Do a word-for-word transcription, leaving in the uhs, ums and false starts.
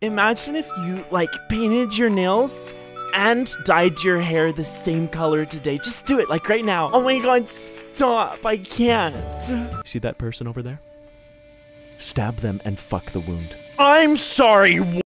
Imagine if you, like, painted your nails and dyed your hair the same color today. Just do it, like, right now. Oh my god, stop. I can't. See that person over there? Stab them and fuck the wound. I'm sorry.